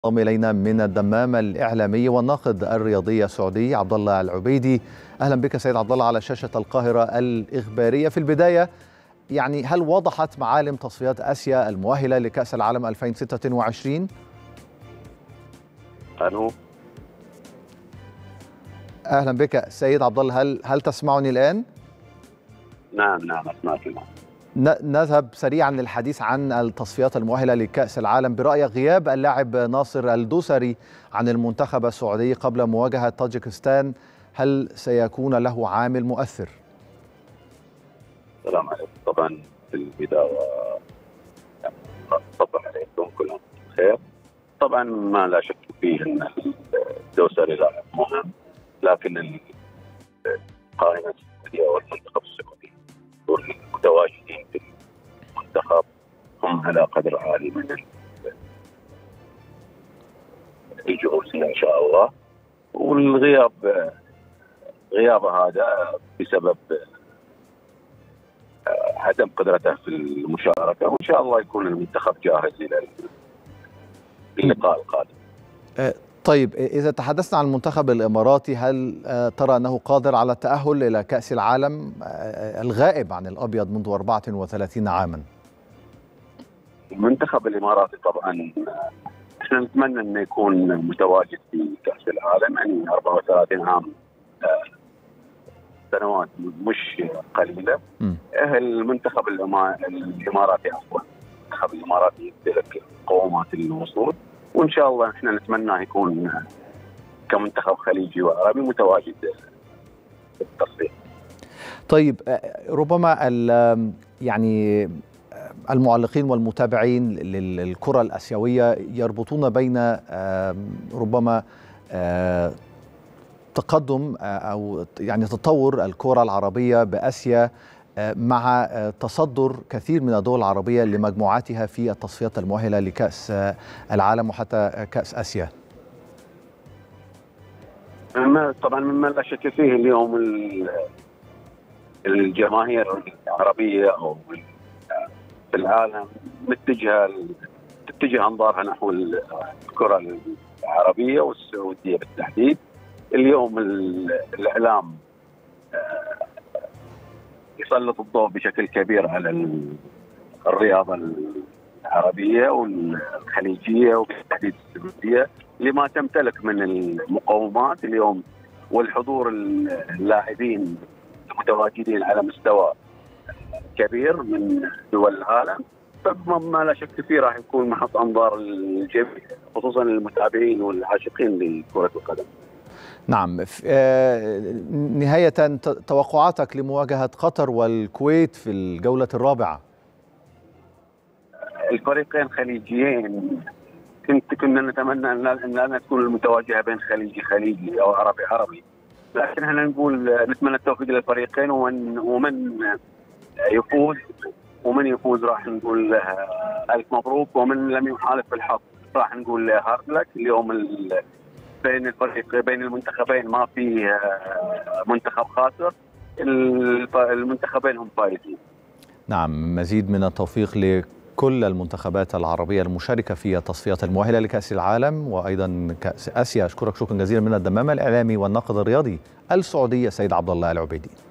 انضم الينا من الدمام الاعلامي والناقد الرياضي السعودي عبد الله العبيدي. اهلا بك سيد عبد الله على شاشه القاهره الاخباريه. في البدايه هل وضحت معالم تصفيات اسيا المؤهله لكاس العالم 2026؟ الو. اهلا بك سيد عبد الله، هل تسمعني الان؟ نعم اسمعك. نذهب سريعا للحديث عن التصفيات المؤهله لكاس العالم. برايك غياب اللاعب ناصر الدوسري عن المنتخب السعودي قبل مواجهه طاجكستان هل سيكون له عامل مؤثر؟ السلام عليكم. طبعا في البدايه صبح عليكم كلهم بخير. طبعا ما لا شك فيه ان الدوسري لاعب مهم، لكن القائمه السعوديه والمنتخب السعودي والمتواجدين في المنتخب هم على قدر عالي من الجهوزيه ان شاء الله. غياب هذا بسبب عدم قدرته في المشاركه، وان شاء الله يكون المنتخب جاهز الى اللقاء القادم. طيب، إذا تحدثنا عن المنتخب الإماراتي، هل ترى أنه قادر على التأهل إلى كأس العالم الغائب عن الأبيض منذ 34 عاما؟ المنتخب الإماراتي طبعا احنا نتمنى أنه يكون متواجد في كأس العالم، يعني 34 عام سنوات مش قليلة. المنتخب الإماراتي المنتخب الإماراتي يمتلك قوامات الوصول، وإن شاء الله احنا نتمنى يكون كمنتخب خليجي وعربي متواجد في التصفية. طيب، ربما يعني المعلقين والمتابعين للكرة الآسيوية يربطون بين ربما تقدم أو يعني تطور الكرة العربية بآسيا مع تصدر كثير من الدول العربية لمجموعاتها في التصفيات المؤهلة لكأس العالم وحتى كأس آسيا. طبعا مما لا شك فيه اليوم الجماهير العربية أو في العالم تتجه أنظارها نحو الكرة العربية والسعودية بالتحديد. اليوم الإعلام يسلط الضوء بشكل كبير على الرياضة العربية والخليجية وبالتحديد السعودية لما تمتلك من المقومات اليوم والحضور اللاعبين المتواجدين على مستوى كبير من دول العالم. فما لا شك فيه راح يكون محط أنظار الجميع، خصوصا المتابعين والعاشقين لكرة القدم. نعم. نهاية، توقعاتك لمواجهة قطر والكويت في الجولة الرابعة؟ الفريقين خليجيين، كنا نتمنى أن تكون المتواجهة بين خليجي أو عربي، لكن احنا نتمنى التوفيق للفريقين، ومن يفوز راح نقول له ألف مبروك، ومن لم يحالف بالحظ راح نقول له هارد لك. اليوم بين المنتخبين ما في منتخب خاسر، المنتخبين هم فائزين. نعم، مزيد من التوفيق لكل المنتخبات العربية المشاركة في التصفيات المؤهلة لكأس العالم وأيضا كأس آسيا. أشكرك شكرا جزيلا من الدمام الإعلامي والناقد الرياضي السعودي سيد عبد الله العبيدي.